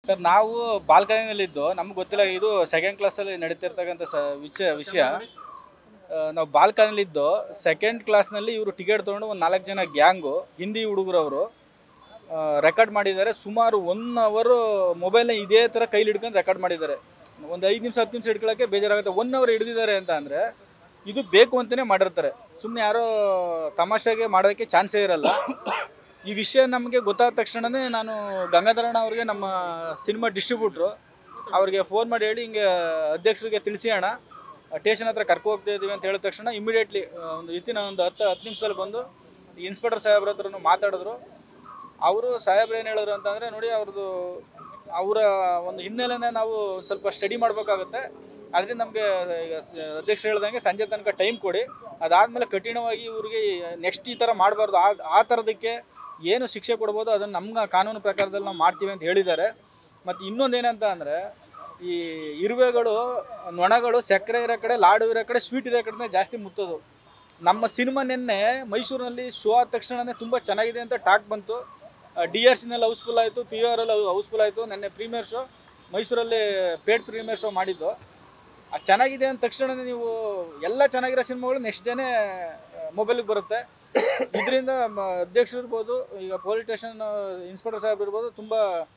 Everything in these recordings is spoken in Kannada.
ಸರ್ ನಾವು ಬಾಲ್ಕನಿಯಲ್ಲಿದ್ದು ನಮ್ಗೆ ಗೊತ್ತಿಲ್ಲ ಇದು ಸೆಕೆಂಡ್ ಕ್ಲಾಸಲ್ಲಿ ನಡೀತಿರ್ತಕ್ಕಂಥ ವಿಷಯ. ನಾವು ಬಾಲ್ಕನಿಯಲ್ಲಿದ್ದು ಸೆಕೆಂಡ್ ಕ್ಲಾಸ್ನಲ್ಲಿ ಇವರು ಟಿಕೆಟ್ ತೊಗೊಂಡು ಒಂದು 4 ಜನ ಗ್ಯಾಂಗು ಹಿಂದಿ ಹುಡುಗರವರು ರೆಕಾರ್ಡ್ ಮಾಡಿದ್ದಾರೆ. ಸುಮಾರು 1 ಅವರ್ ಮೊಬೈಲ್ನ ಇದೇ ಥರ ಕೈಲಿ ಹಿಡ್ಕೊಂಡು ರೆಕಾರ್ಡ್ ಮಾಡಿದ್ದಾರೆ. ಒಂದು 5 ನಿಮಿಷ 10 ನಿಮಿಷ ಹಿಡ್ಕೊಳ್ಳೋಕ್ಕೆ ಬೇಜಾರಾಗುತ್ತೆ. 1 ಅವರ್ ಹಿಡಿದಿದ್ದಾರೆ ಅಂತ ಅಂದರೆ ಇದು ಬೇಕು ಅಂತಲೇ ಮಾಡಿರ್ತಾರೆ. ಸುಮ್ಮನೆ ಯಾರೋ ತಮಾಷೆಗೆ ಮಾಡೋದಕ್ಕೆ ಚಾನ್ಸೇ ಇರಲ್ಲ. ಈ ವಿಷಯ ನಮಗೆ ಗೊತ್ತಾದ ತಕ್ಷಣವೇ ನಾನು ಗಂಗಾಧರಣ್ಣ ಅವ್ರಿಗೆ, ನಮ್ಮ ಸಿನಿಮಾ ಡಿಸ್ಟ್ರಿಬ್ಯೂಟ್ರು ಅವ್ರಿಗೆ ಫೋನ್ ಮಾಡಿ ಹೇಳಿ ಹಿಂಗೆ ಅಧ್ಯಕ್ಷರಿಗೆ ತಿಳಿಸಿ ಅಣ್ಣ ಸ್ಟೇಷನ್ ಹತ್ರ ಕರ್ಕೊ ಹೋಗ್ತಾ ಇದ್ದೀವಿ ಅಂತ ಹೇಳಿದ ತಕ್ಷಣ ಇಮಿಡಿಯೇಟ್ಲಿ ಒಂದು 10 ನಿಮಿಷದಲ್ಲಿ ಬಂದು ಇನ್ಸ್ಪೆಕ್ಟರ್ ಸಾಹೇಬ್ರ ಹತ್ರನೂ ಮಾತಾಡಿದ್ರು. ಅವರು ಸಾಹೇಬ್ರು ಏನು ಹೇಳಿದ್ರು ಅಂತಂದರೆ, ನೋಡಿ ಅವರ ಒಂದು ಹಿನ್ನೆಲೆನೇ ನಾವು ಸ್ವಲ್ಪ ಸ್ಟಡಿ ಮಾಡಬೇಕಾಗುತ್ತೆ. ಅದರಿಂದ ನಮಗೆ ಅಧ್ಯಕ್ಷರು ಹೇಳ್ದಂಗೆ ಸಂಜೆ ತನಕ ಟೈಮ್ ಕೊಡಿ, ಅದಾದಮೇಲೆ ಕಠಿಣವಾಗಿ ಇವ್ರಿಗೆ ನೆಕ್ಸ್ಟ್ ಈ ಥರ ಮಾಡಬಾರ್ದು, ಆ ಥರದಕ್ಕೆ ಏನು ಶಿಕ್ಷೆ ಕೊಡ್ಬೋದು ಅದನ್ನು ನಮ್ಮ ಕಾನೂನು ಪ್ರಕಾರದಲ್ಲಿ ನಾವು ಮಾಡ್ತೀವಿ ಅಂತ ಹೇಳಿದ್ದಾರೆ. ಮತ್ತು ಇನ್ನೊಂದು ಏನಂತ ಅಂದರೆ, ಈ ಇರುವೆಗಳು, ನೊಣಗಳು ಸಕ್ಕರೆ ಇರೋ ಕಡೆ, ಲಾಡು ಇರೋ ಕಡೆ, ಸ್ವೀಟ್ ಇರೋ ಕಡೆ ಜಾಸ್ತಿ ಮುತ್ತೋದು. ನಮ್ಮ ಸಿನಿಮಾ ನಿನ್ನೆ ಮೈಸೂರಿನಲ್ಲಿ ಶೋ ಆದ ತಕ್ಷಣವೇ ತುಂಬ ಚೆನ್ನಾಗಿದೆ ಅಂತ ಟಾಕ್ ಬಂತು. DRCನಲ್ಲಿ ಹೌಸ್ಫುಲ್ ಆಯಿತು, PVR ಅಲ್ಲಿ ಹೌಸ್ಫುಲ್ ಆಯಿತು. ನೆನ್ನೆ ಪ್ರೀಮಿಯರ್ ಶೋ ಮೈಸೂರಲ್ಲಿ ಪೇಡ್ ಪ್ರೀಮಿಯರ್ ಶೋ ಮಾಡಿದ್ದು. ಅದು ಚೆನ್ನಾಗಿದೆ ಅಂದ ತಕ್ಷಣ ನೀವು ಎಲ್ಲ ಚೆನ್ನಾಗಿರೋ ಸಿನಿಮಾಗಳು ನೆಕ್ಸ್ಟ್ ಡೇನೇ ಮೊಬೈಲಿಗೆ ಬರುತ್ತೆ. ಇದರಿಂದ ಅಧ್ಯಕ್ಷರು ಇರ್ಬೋದು, ಈಗ ಪೊಲೀಸ್ ಸ್ಟೇಷನ್ ಇನ್ಸ್ಪೆಕ್ಟರ್ ಸಾಹೇಬ್ ಇರ್ಬೋದು, ತುಂಬ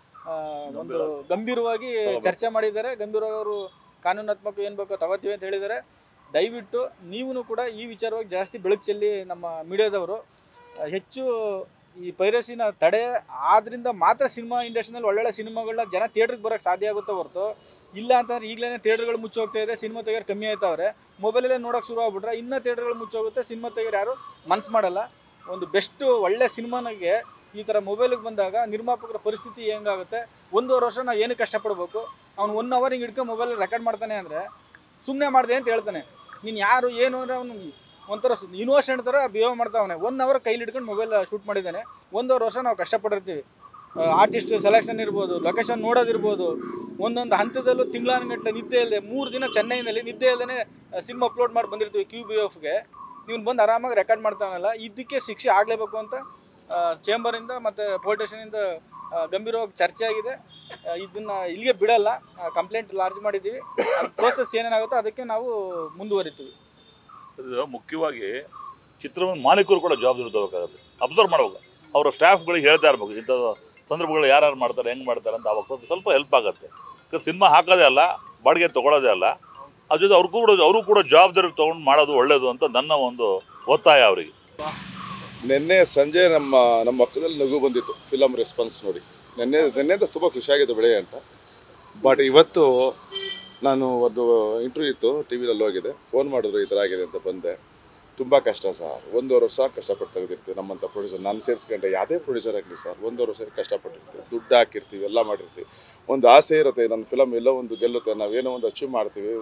ಒಂದು ಗಂಭೀರವಾಗಿ ಚರ್ಚೆ ಮಾಡಿದ್ದಾರೆ. ಗಂಭೀರವಾಗಿ ಅವರು ಕಾನೂನಾತ್ಮಕ ಏನು ಬೇಕೋ ತಗೋತೀವಿ ಅಂತ ಹೇಳಿದ್ದಾರೆ. ದಯವಿಟ್ಟು ನೀವು ಕೂಡ ಈ ವಿಚಾರವಾಗಿ ಜಾಸ್ತಿ ಬೆಳಕು ಚೆಲ್ಲಿ ನಮ್ಮ ಮೀಡಿಯಾದವರು ಹೆಚ್ಚು ಈ ಪೈರಸಿನ ತಡೆ ಆದ್ರಿಂದ ಮಾತ್ರ ಸಿನಿಮಾ ಇಂಡಸ್ಟ್ರಿನಲ್ಲಿ ಒಳ್ಳೊಳ್ಳೆ ಸಿನಿಮಾಗಳನ್ನ ಜನ ಥಿಯೇಟ್ರಿಗೆ ಬರೋಕ್ಕೆ ಸಾಧ್ಯ ಆಗುತ್ತೋ ಹೊರತು, ಇಲ್ಲ ಅಂತಂದ್ರೆ ಈಗಲೇ ಥಿಯೇಟ್ರ್ಗಳು ಮುಚ್ಚೋಗ್ತಾ ಇದೆ, ಸಿನಿಮಾ ತೆಗೆಯೋರು ಕಮ್ಮಿ ಆಯ್ತವ್ರೆ. ಮೊಬೈಲಲ್ಲೇ ನೋಡೋಕೆ ಶುರು ಆಗ್ಬಿಟ್ರೆ ಇನ್ನೂ ಥಿಯೇಟ್ರ್ಗಳು ಮುಚ್ಚೋಗುತ್ತೆ, ಸಿನಿಮಾ ತೆಗೆಯೋರು ಯಾರು ಮನಸ್ಸು ಮಾಡಲ್ಲ. ಒಂದು ಬೆಸ್ಟು ಒಳ್ಳೆ ಸಿನಿಮಾನಿಗೆ ಈ ಥರ ಮೊಬೈಲಿಗೆ ಬಂದಾಗ ನಿರ್ಮಾಪಕರ ಪರಿಸ್ಥಿತಿ ಹೆಂಗಾಗುತ್ತೆ? 1.5 ವರ್ಷ ನಾವು ಏನಕ್ಕೆ ಕಷ್ಟಪಡಬೇಕು? ಅವ್ನು 1 ಅವರ್ ಹಿಂಗೆ ಹಿಡ್ಕೊಂಡು ಮೊಬೈಲಲ್ಲಿ ರೆಕಾರ್ಡ್ ಮಾಡ್ತಾನೆ ಅಂದರೆ ಸುಮ್ಮನೆ ಮಾಡಿದೆ ಅಂತ ಹೇಳ್ತಾನೆ. ನೀನು ಯಾರು ಏನು ಅಂದರೆ ಅವನು ಒಂಥರ ಇನ್ವೋಷನ್ ಥರ ಬಿಹೇವ್ ಮಾಡ್ತಾವನೆ. 1 ಅವರ್ ಕೈಲಿ ಹಿಡ್ಕೊಂಡು ಮೊಬೈಲ್ ಶೂಟ್ ಮಾಡಿದ್ದಾನೆ. 1.5 ವರ್ಷ ನಾವು ಕಷ್ಟಪಟ್ಟಿರ್ತೀವಿ. ಆರ್ಟಿಸ್ಟ್ ಸೆಲೆಕ್ಷನ್ ಇರ್ಬೋದು, ಲೊಕೇಶನ್ ನೋಡೋದಿರ್ಬೋದು, ಒಂದೊಂದು ಹಂತದಲ್ಲೂ ತಿಂಗಳಾನುಗಟ್ಟಲೆ ನಿದ್ದೆ ಇಲ್ಲದೆ 3 ದಿನ ಚೆನ್ನೈನಲ್ಲಿ ನಿದ್ದೆ ಇಲ್ಲದೇ ಸಿನಿಮಾ ಅಪ್ಲೋಡ್ ಮಾಡಿ ಬಂದಿರ್ತೀವಿ QBFಗೆ. ಇವನು ಬಂದು ಆರಾಮಾಗಿ ರೆಕಾರ್ಡ್ ಮಾಡ್ತಾವನಲ್ಲ, ಇದಕ್ಕೆ ಶಿಕ್ಷೆ ಆಗಲೇಬೇಕು ಅಂತ ಚೇಂಬರಿಂದ ಮತ್ತು ಪೊಲೀಸ್ ಸ್ಟೇಷನಿಂದ ಗಂಭೀರವಾಗಿ ಚರ್ಚೆ ಆಗಿದೆ. ಇದನ್ನು ಇಲ್ಲಿಗೆ ಬಿಡಲ್ಲ, ಕಂಪ್ಲೇಂಟ್ ಲಾರ್ಜ್ ಮಾಡಿದ್ದೀವಿ. ಪ್ರೋಸೆಸ್ ಏನೇನಾಗುತ್ತೋ ಅದಕ್ಕೆ ನಾವು ಮುಂದುವರಿತೀವಿ. ಮುಖ್ಯವಾಗಿ ಚಿತ್ರವನ್ನು ಮಾಲೀಕರು ಕೂಡ ಜವಾಬ್ದಾರಿ ತಗೋಬೇಕಾಗುತ್ತೆ. ಅಬ್ಸರ್ವ್ ಮಾಡ್ಬೇಕು, ಅವರ ಸ್ಟಾಫ್ಗಳಿಗೆ ಹೇಳ್ತಾ ಇರ್ಬೇಕು ಇಂಥ ಸಂದರ್ಭಗಳು ಯಾರು ಮಾಡ್ತಾರೆ, ಹೆಂಗೆ ಮಾಡ್ತಾರೆ ಅಂತ. ಅವಾಗ ಸ್ವಲ್ಪ ಹೆಲ್ಪ್ ಆಗುತ್ತೆ. ಸಿನಿಮಾ ಹಾಕೋದೇ ಅಲ್ಲ, ಬಾಡಿಗೆ ತೊಗೊಳೋದೇ ಅಲ್ಲ, ಅದ್ರ ಜೊತೆ ಅವರು ಕೂಡ ಜವಾಬ್ದಾರಿ ತೊಗೊಂಡು ಮಾಡೋದು ಒಳ್ಳೆಯದು ಅಂತ ನನ್ನ ಒಂದು ಒತ್ತಾಯ ಅವರಿಗೆ. ನಿನ್ನೆ ಸಂಜೆ ನಮ್ಮ ಪಕ್ಕದಲ್ಲಿ ನಗು ಬಂದಿತ್ತು ಫಿಲಮ್ ರೆಸ್ಪಾನ್ಸ್ ನೋಡಿ. ನಿನ್ನೆಯಿಂದ ತುಂಬ ಖುಷಿಯಾಗಿತ್ತು ಬೆಳೆ ಅಂತ. ಬಟ್ ಇವತ್ತು ನಾನು ಒಂದು ಇಂಟರ್ವ್ಯೂ ಇತ್ತು, TV ಯಲ್ಲಿ ಹೋಗಿದೆ, ಫೋನ್ ಮಾಡಿದ್ರು ಈ ಥರ ಆಗಿದೆ ಅಂತ ಬಂದೆ. ತುಂಬ ಕಷ್ಟ ಸರ್. 1.5 ವರ್ಷ ಕಷ್ಟಪಟ್ಟು ತೆಗೆದಿರ್ತೀವಿ ನಮ್ಮಂಥ ಪ್ರೊಡ್ಯೂಸರ್. ನಾನು ಸೇರಿಸ್ಕೊಂಡೆ ಯಾವುದೇ ಪ್ರೊಡ್ಯೂಸರ್ ಆಗಲಿ ಸರ್, 1.5 ವರ್ಷ ಕಷ್ಟಪಟ್ಟಿರ್ತೀವಿ, ದುಡ್ಡು ಹಾಕಿರ್ತೀವಿ, ಎಲ್ಲ ಮಾಡಿರ್ತೀವಿ. ಒಂದು ಆಸೆ ಇರುತ್ತೆ, ನನ್ನ ಫಿಲಮ್ ಎಲ್ಲೋ ಒಂದು ಗೆಲ್ಲುತ್ತೆ, ನಾವೇನೋ ಒಂದು ಅಚೀವ್ ಮಾಡ್ತೀವಿ,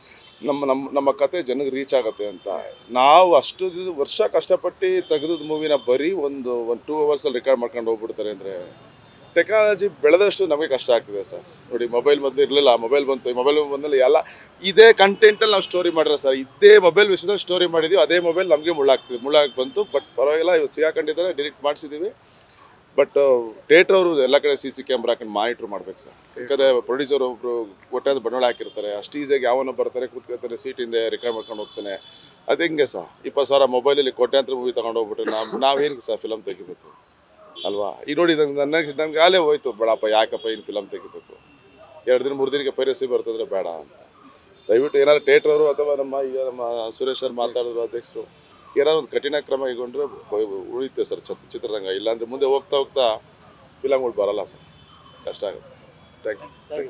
ನಮ್ಮ ಕತೆ ಜನಕ್ಕೆ ರೀಚ್ ಆಗುತ್ತೆ ಅಂತ. ನಾವು ಅಷ್ಟು ವರ್ಷ ಕಷ್ಟಪಟ್ಟು ತೆಗೆದ ಮೂವಿನ ಬರೀ ಒಂದು 2 ಅವರ್ಸಲ್ಲಿ ರೆಕಾರ್ಡ್ ಮಾಡ್ಕೊಂಡು ಹೋಗ್ಬಿಡ್ತಾರೆ ಅಂದರೆ, ಟೆಕ್ನಾಲಜಿ ಬೆಳೆದಷ್ಟು ನಮಗೆ ಕಷ್ಟ ಆಗ್ತಿದೆ ಸರ್. ನೋಡಿ, ಮೊಬೈಲ್ ಮೊದಲು ಇರಲಿಲ್ಲ, ಮೊಬೈಲ್ ಬಂತು. ಈ ಮೊಬೈಲ್ ಬಂದಲ್ಲಿ ಎಲ್ಲ ಇದೇ ಕಂಟೆಂಟಲ್ಲಿ ನಾವು ಸ್ಟೋರಿ ಮಾಡಿರೋ ಸರ್, ಇದೇ ಮೊಬೈಲ್ ವಿಷಯದಲ್ಲಿ ಸ್ಟೋರಿ ಮಾಡಿದ್ದೀವಿ. ಅದೇ ಮೊಬೈಲ್ ನಮಗೆ ಮುಳ್ಳಾಗಿ ಬಂತು. ಬಟ್ ಪರವಾಗಿಲ್ಲ, ಇವತ್ತು ಸಿಗಾಕೊಂಡಿದ್ದಾರೆ, ಡಿಲೀಟ್ ಮಾಡಿಸಿದ್ದೀವಿ. ಬಟ್ ಥಿಯೇಟ್ರ್ ಅವರು ಎಲ್ಲ ಕಡೆ CC ಕ್ಯಾಮ್ರಾ ಹಾಕೊಂಡು ಮಾನಿಟ್ರ್ ಮಾಡ್ಬೇಕು ಸರ್. ಯಾಕಂದರೆ ಪ್ರೊಡ್ಯೂಸರ್ ಒಬ್ಬರು ಕೊಟ್ಟಂತ ಬಂಡವಾಳ ಹಾಕಿರ್ತಾರೆ, ಅಷ್ಟು ಈಸಿಯಾಗಿ ಯಾವನೋ ಬರ್ತಾರೆ, ಕೂತ್ಕೊಳ್ತಾರೆ, ಸೀಟಿಂದ ರೆಕಾರ್ಡ್ ಮಾಡ್ಕೊಂಡು ಹೋಗ್ತಾನೆ. ಅದು ಹೆಂಗೆ ಸರ್? 20,000 ಮೊಬೈಲಲ್ಲಿ ಕೋಟ್ಯಾಂತರ ಮೂವಿ ತೊಗೊಂಡು ಹೋಗ್ಬಿಟ್ರೆ ನಾವೇನು ಸರ್ ಫಿಲಮ್ ತೆಗಿಬೇಕು ಅಲ್ವಾ? ಈಗ ನೋಡಿ, ನನಗೆ ಆಲೇ ಹೋಯ್ತು, ಬೇಡಪ್ಪ ಯಾಕಪ್ಪ ಇನ್ನು ಫಿಲಮ್ ತೆಗಿಬೇಕು, 2 ದಿನ 3 ದಿನಕ್ಕೆ ಪೈರಸಿ ಬರ್ತಂದ್ರೆ ಬೇಡ ಅಂತ. ದಯವಿಟ್ಟು ಏನಾದ್ರು ಥಿಯೇಟ್ರ್ ಅವರು ಅಥವಾ ನಮ್ಮ ಸುರೇಶ್ ಸರ್ ಮಾತಾಡಿದ್ರು ಅಧ್ಯಕ್ಷರು, ಏನಾದ್ರು ಒಂದು ಕಠಿಣ ಕ್ರಮ ಕೈಗೊಂಡ್ರೆ ಉಳಿಯುತ್ತೆ ಸರ್ ಚಿತ್ರರಂಗ. ಇಲ್ಲಾಂದರೆ ಮುಂದೆ ಹೋಗ್ತಾ ಫಿಲಮ್ಗಳು ಬರಲ್ಲ ಸರ್, ಕಷ್ಟ ಆಗುತ್ತೆ. Thank you.